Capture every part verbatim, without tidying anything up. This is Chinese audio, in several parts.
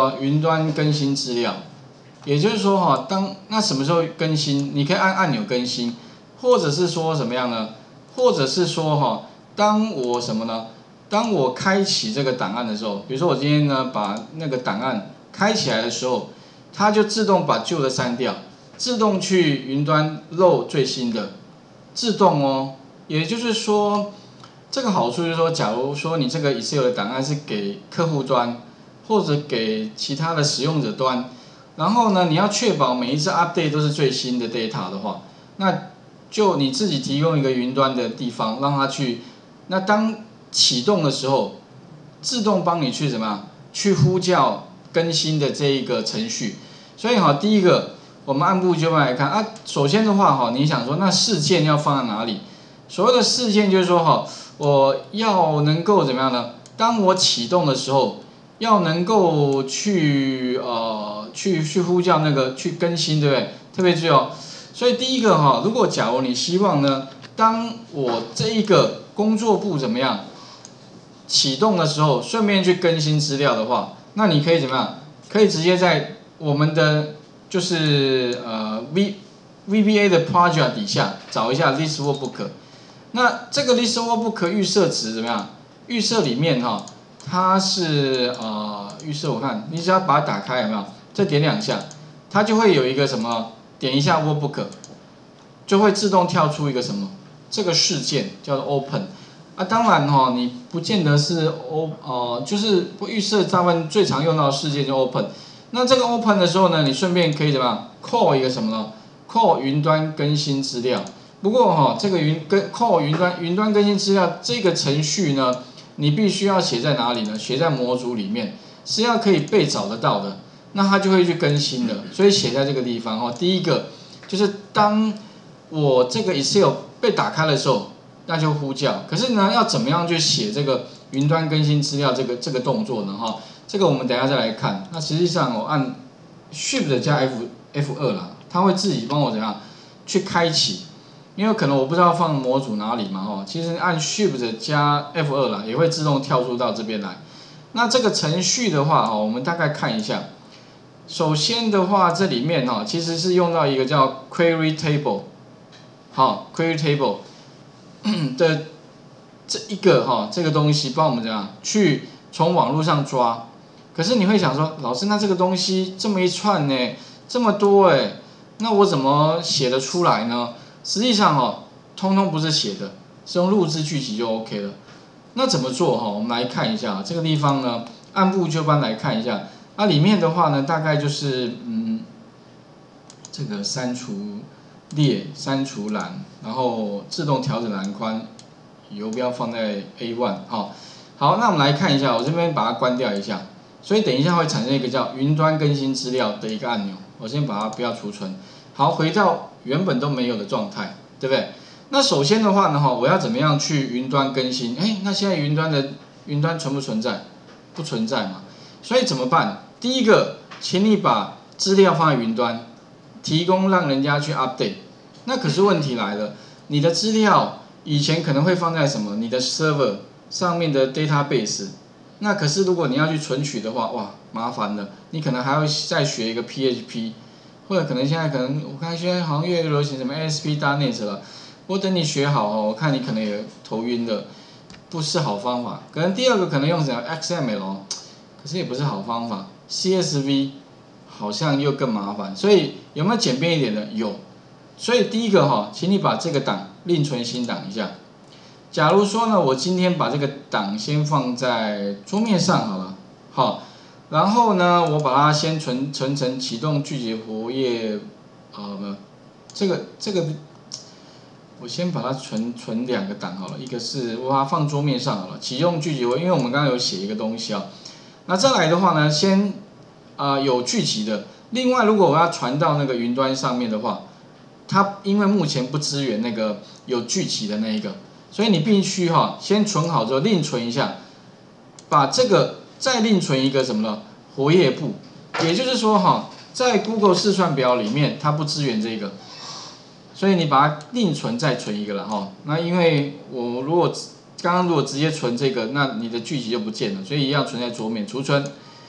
做云端更新资料。也就是说哈，当那什么时候更新，你可以按按钮更新，或者是说怎么样呢？或者是说哈，当我什么呢？当我开启这个档案的时候，比如说我今天呢把那个档案开起来的时候，它就自动把旧的删掉，自动去云端 load 最新的，自动哦。也就是说，这个好处就是说，假如说你这个 Excel 的档案是给客户端或者给其他的使用者端。然后呢，你要确保每一次 update 都是最新的 data 的话，那就你自己提供一个云端的地方，让它去，那当启动的时候，自动帮你去怎么样，去呼叫更新的这一个程序。所以哈，第一个我们按部就班来看啊。首先的话哈，你想说那事件要放在哪里？所谓的事件就是说哈，我要能够怎么样呢？当我启动的时候，要能够去呃。去去呼叫那个去更新，对不对？特别注意哦。所以第一个哈，如果假如你希望呢，当我这一个工作簿怎么样启动的时候，顺便去更新资料的话，那你可以怎么样？可以直接在我们的就是呃 V VBA 的 project 底下找一下 list workbook。那这个 list workbook 预设值怎么样？预设里面哈，它是呃预设我看，你只要把它打开有没有？再点两下，它就会有一个什么，点一下 workbook， 就会自动跳出一个什么，这个事件叫做 open。啊，当然哈、哦，你不见得是 o 呃，就是不预设大部分最常用到的事件就 open。那这个 open 的时候呢，你顺便可以怎么样 call 一个什么呢 ？call 云端更新资料。不过哈、哦，这个云跟 call 云端云端更新资料这个程序呢，你必须要写在哪里呢？写在模组里面，是要可以被找得到的。那它就会去更新了，所以写在这个地方哦。第一个就是当我这个 Excel 被打开的时候，那就呼叫。可是呢，要怎么样去写这个云端更新资料这个这个动作呢？哈，这个我们等一下再来看。那实际上我按 Shift 加 F F 二啦，它会自己帮我怎样去开启。因为可能我不知道放模组哪里嘛，哈，其实按 Shift 加 F 二啦，也会自动跳出到这边来。那这个程序的话，哈，我们大概看一下。首先的话，这里面哈其实是用到一个叫 query table， 好 query table 的这一个哈这个东西帮我们怎样去从网络上抓。可是你会想说，老师，那这个东西这么一串呢，这么多哎，那我怎么写得出来呢？实际上哈，通通不是写的，是用录制句集就 OK 了。那怎么做哈？我们来看一下这个地方呢，按部就班来看一下。那、啊、里面的话呢，大概就是嗯，这个删除列、删除栏，然后自动调整栏宽，游标放在 A 一 哈、哦。好，那我们来看一下，我这边把它关掉一下。所以等一下会产生一个叫云端更新资料的一个按钮，我先把它不要储存。好，回到原本都没有的状态，对不对？那首先的话呢，哈，我要怎么样去云端更新？哎，那现在云端的云端存不存在？不存在嘛。所以怎么办？第一个，请你把资料放在云端，提供让人家去 update。那可是问题来了，你的资料以前可能会放在什么？你的 server 上面的 database。那可是如果你要去存取的话，哇，麻烦了，你可能还要再学一个 P H P， 或者可能现在可能我看现在好像越流行什么 A S P dot net 了。不过等你学好哦，我看你可能也头晕的，不是好方法。可能第二个可能用什么 X M L。可是也不是好方法 ，C S V 好像又更麻烦，所以有没有简便一点的？有，所以第一个哈，请你把这个档另存新档一下。假如说呢，我今天把这个档先放在桌面上好了，好，然后呢，我把它先存存成启动聚集活页，呃，这个这个，我先把它存存两个档好了，一个是我把它放桌面上好了，启用聚集活页，因为我们刚刚有写一个东西啊。那再来的话呢，先啊、呃、有聚集的。另外，如果我要传到那个云端上面的话，它因为目前不支援那个有聚集的那一个，所以你必须哈先存好之后另存一下，把这个再另存一个什么呢？活页簿。也就是说哈，在 Google 试算表里面它不支援这个，所以你把它另存再存一个了哈。那因为我如果刚刚如果直接存这个，那你的句集就不见了，所以一样存在桌面储存。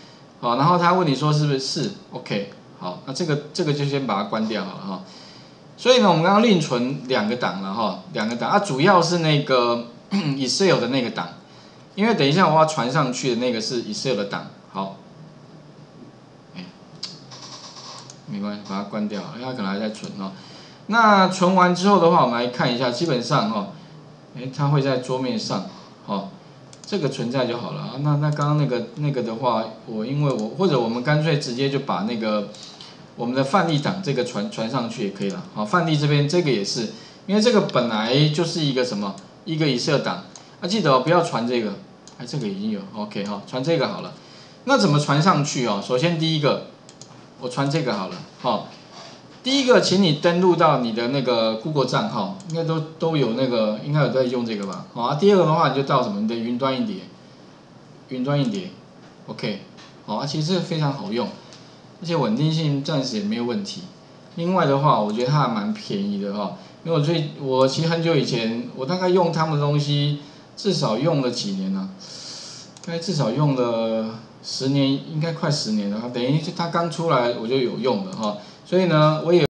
好，然后他问你说是不是是 OK， 好，那这个这个就先把它关掉好了哈。所以呢，我们刚刚另存两个档了哈，两个档啊，主要是那个 Excel 的那个档，因为等一下我要传上去的那个是 Excel 的档，好，哎，没关系，把它关掉，因为它可能还在存哦。那存完之后的话，我们来看一下，基本上哈，哎，它会在桌面上，好。这个存在就好了啊。那那刚刚那个那个的话，我因为我或者我们干脆直接就把那个我们的范例档这个传传上去也可以了。好，范例这边这个也是，因为这个本来就是一个什么一个 Excel 档，啊记得哦不要传这个，哎这个已经有 OK 哈，传这个好了。那怎么传上去哦？首先第一个我传这个好了，哈。第一个，请你登录到你的那个 Google 账号，应该都都有那个，应该有在用这个吧？好啊。第二个的话，你就到什么？你的云端硬碟，云端硬碟 ，OK， 好啊。其实这个非常好用，而且稳定性暂时也没有问题。另外的话，我觉得它还蛮便宜的哈，因为我最我其实很久以前，我大概用他们的东西，至少用了几年了，大概至少用了十年，应该快十年了。等于它刚出来我就有用了哈。所以呢，我也。